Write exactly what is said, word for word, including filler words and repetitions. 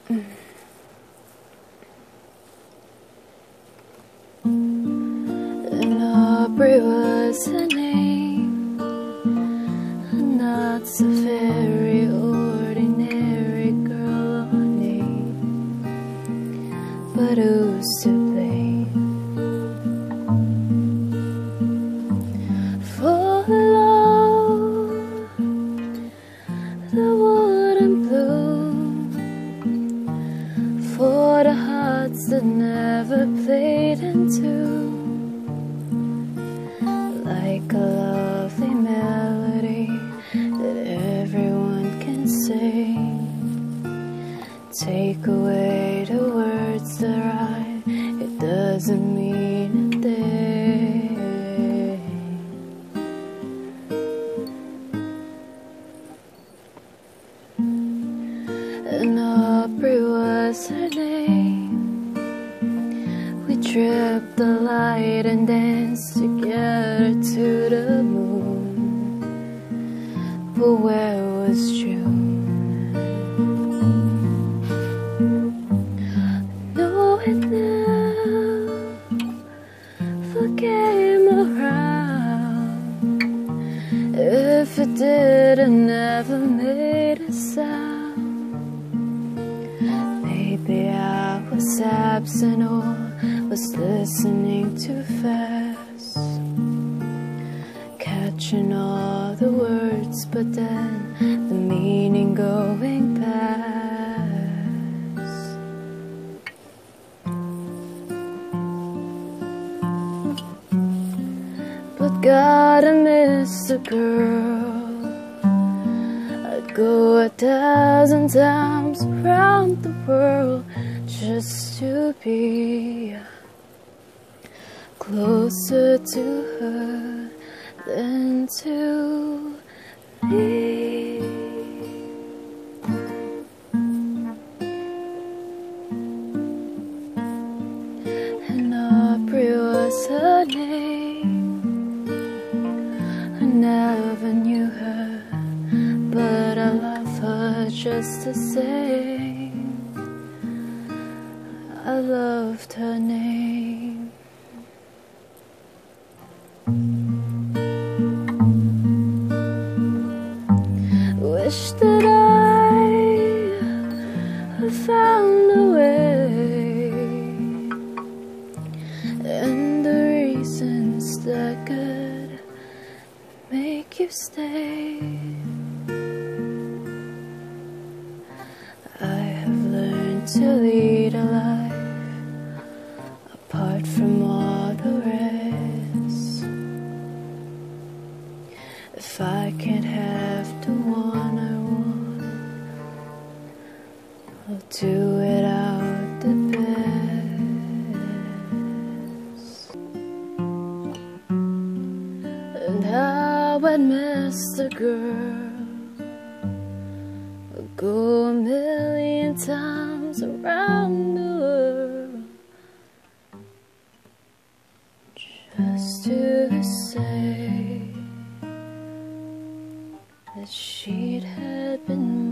And Aubrey was her name, not so very ordinary girl or name, but who's to blame for love that wouldn't bloom, for the hearts that never played in tune, like a lovely melody that everyone can sing. Take away the words that rhyme, it doesn't mean a thing. And Aubrey was her name. We tripped the light and danced together to the moon. But where was June? Know it never came around. If it did, it never made a sound. Maybe I was absent or was listening too fast, catching all the words, but then the meaning going past. But God, I miss the girl. I'd go a thousand times around the world just to be closer to her than to me. And Aubrey was her name. I never knew her, but I love her just the same. I loved her name. Wish that I had found a way, and the reasons that could make you stay. I have learned to lead a life apart from all the rest. If I can't have the one I want, I'll do it out the best. And how I'd miss the girl, I'll go a million times around the world just to say that she'd had been